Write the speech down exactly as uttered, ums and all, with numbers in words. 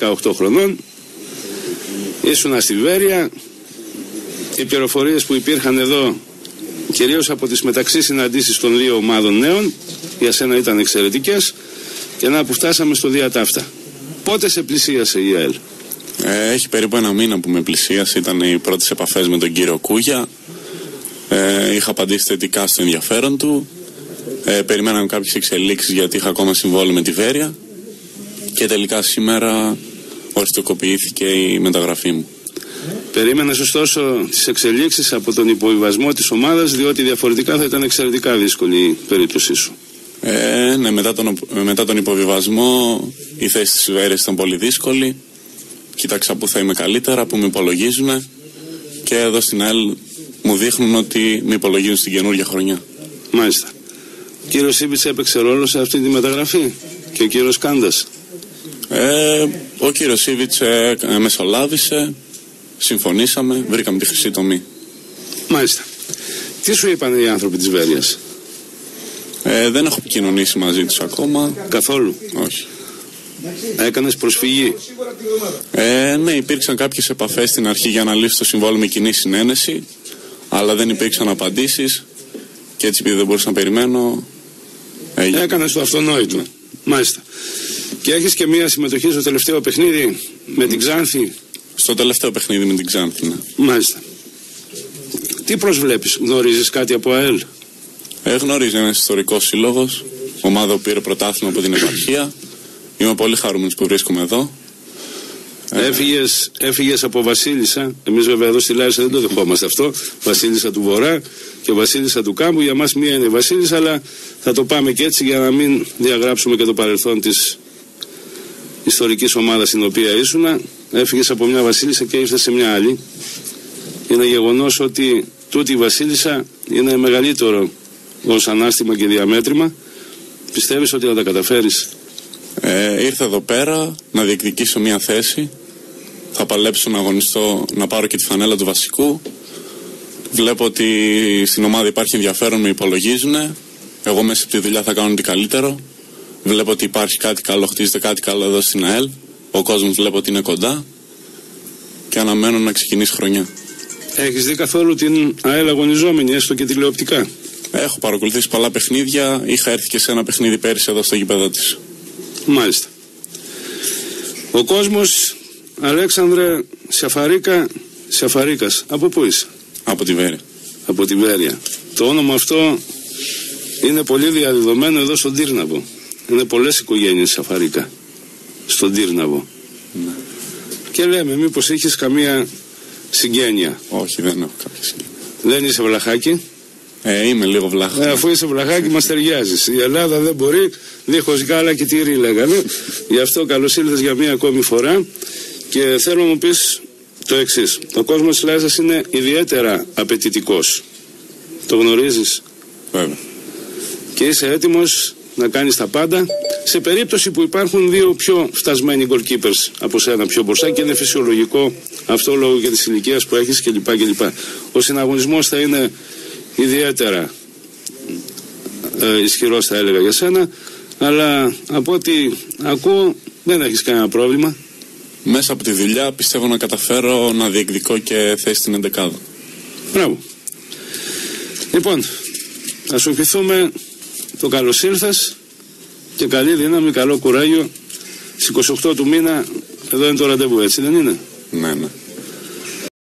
δεκαοκτώ χρονών, ήσουνα στη Βέρεια. Οι πληροφορίες που υπήρχαν εδώ, κυρίως από τις μεταξύ συναντήσεις των δύο ομάδων νέων, για σένα ήταν εξαιρετικές, και να που φτάσαμε στο διατάφτα. Πότε σε πλησίασε η ΑΕΛ? Ε, έχει περίπου ένα μήνα που με πλησίασε, ήταν οι πρώτες επαφές με τον κύριο Κούγια. Ε, είχα απαντήσει θετικά στο ενδιαφέρον του. Ε, περιμέναμε κάποιες εξελίξεις γιατί είχα ακόμα συμβόλαιο με τη Βέρεια και τελικά σήμερα οριστικοποιήθηκε η μεταγραφή μου. Περίμενες ωστόσο τις εξελίξεις από τον υποβιβασμό της ομάδας, διότι διαφορετικά θα ήταν εξαιρετικά δύσκολη η περίπτωσή σου. Ε, ναι, μετά τον, μετά τον υποβιβασμό η θέση της Βέρειας ήταν πολύ δύσκολη. Κοίταξα που θα είμαι καλύτερα, που με υπολογίζουν, και εδώ στην ΑΕΛ μου δείχνουν ότι με υπολογίζουν στην καινούργια χρονιά. Μάλιστα. Ο κύριος Σίβιτς έπαιξε ρόλο σε αυτή τη μεταγραφή και ο κύριος Κάντας? Ε, ο κύριος Σίβιτς ε, ε, μεσολάβησε, συμφωνήσαμε, βρήκαμε τη χρυσή τομή. Μάλιστα. Τι σου είπαν οι άνθρωποι της Βέρειας? Ε, δεν έχω επικοινωνήσει μαζί τους ακόμα. Καθόλου? Όχι. Έκανες προσφυγή? Ε, ναι, υπήρξαν κάποιες επαφές στην αρχή για να λύσει το συμβόλαιο με κοινή συνένεση, αλλά δεν υπήρξαν απαντήσεις και έτσι, επειδή δεν μπορούσα να περιμένω, έγινε. Έκανες το αυτονόητο. Μάλιστα. Και έχεις και μία συμμετοχή στο τελευταίο παιχνίδι με την Ξάνθη? Στο τελευταίο παιχνίδι με την Ξάνθη, ναι. Μάλιστα. Τι προσβλέπεις? Γνωρίζεις κάτι από ΑΕΛ? Ε, γνωρίζω, ένας ιστορικός σύλλογος, ομάδα που πήρε πρωτάθλημα από την επαρχία. Είμαι πολύ χαρούμενος που βρίσκομαι εδώ. Έφυγες, έφυγες από Βασίλισσα. Εμείς βέβαια εδώ στη Λάρισα δεν το δεχόμαστε αυτό. Βασίλισσα του Βορρά και Βασίλισσα του Κάμπου. Για μας μία είναι η Βασίλισσα, αλλά θα το πάμε και έτσι για να μην διαγράψουμε και το παρελθόν της ιστορικής ομάδας στην οποία ήσουνα. Έφυγες από μια Βασίλισσα και ήρθες σε μια άλλη. Είναι γεγονός ότι τούτη η Βασίλισσα είναι μεγαλύτερο ως ανάστημα και διαμέτρημα. Πιστεύεις ότι θα τα καταφέρεις? Ε, ήρθα εδώ πέρα να διεκδικήσω μια θέση. Θα παλέψω να αγωνιστώ, να πάρω και τη φανέλα του βασικού. Βλέπω ότι στην ομάδα υπάρχει ενδιαφέρον, με υπολογίζουν. Εγώ μέσα από τη δουλειά θα κάνω ό,τι καλύτερο. Βλέπω ότι υπάρχει κάτι καλό, χτίζεται κάτι καλό εδώ στην ΑΕΛ. Ο κόσμος βλέπω ότι είναι κοντά και αναμένω να ξεκινήσει χρονιά. Έχεις δει καθόλου την ΑΕΛ αγωνιζόμενη, έστω και τηλεοπτικά? Έχω παρακολουθήσει πολλά παιχνίδια. Είχα έρθει και σε ένα παιχνίδι πέρυσι εδώ στο γήπεδο της. Μάλιστα. Ο κόσμος, Αλέξανδρε Σαφαρίκα, Σαφαρίκας, από πού είσαι? Από τη Βέρεια. Από τη Βέρεια. Το όνομα αυτό είναι πολύ διαδεδομένο εδώ στον Τύρναβο. Είναι πολλές οικογένειες Σαφαρίκα στον Τύρναβο. Ναι. Και λέμε, μήπως έχεις καμία συγγένεια? Όχι, δεν έχω κάποια συγγένεια. Δεν είσαι βλαχάκι? Ε, είμαι λίγο βλάχο. Ε, αφού είσαι βλαχάκι μας ταιριάζεις. Η Ελλάδα δεν μπορεί δίχως γάλα και τυρί, λέγανε. Γι' αυτό καλώς ήλθες για μία ακόμη φορά και θέλω να μου πεις το εξής. Ο κόσμος της Λάρισας είναι ιδιαίτερα απαιτητικός. Το γνωρίζεις? Βέβαια. Και είσαι έτοιμος να κάνεις τα πάντα σε περίπτωση που υπάρχουν δύο πιο φτασμένοι goalkeepers από σένα πιο μπροστά, και είναι φυσιολογικό αυτό λόγω και της ηλικίας που έχεις κλπ. κλπ. Ο συναγωνισμός θα είναι ιδιαίτερα ε, ισχυρός, θα έλεγα, για σένα, αλλά από ό,τι ακούω δεν έχεις κανένα πρόβλημα. Μέσα από τη δουλειά πιστεύω να καταφέρω να διεκδικώ και θέση στην εντεκάδα. Μπράβο. Λοιπόν, θα σου ευχηθούμε το καλώς ήρθες και καλή δύναμη, καλό κουράγιο. Στις είκοσι οκτώ του μήνα εδώ είναι το ραντεβού, έτσι δεν είναι? Ναι, ναι.